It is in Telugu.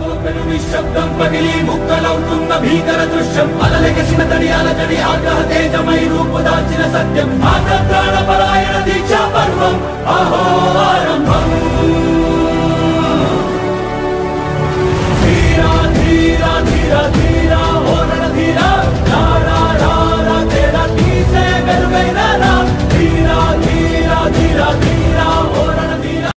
నిశ్శబ్దం పగిలి ముక్కలవుతున్న భీకర దృశ్యం అలలెగసిన తడి అలజడి ఆగ్రహ తేజమై రూపు దాల్చిన సత్యం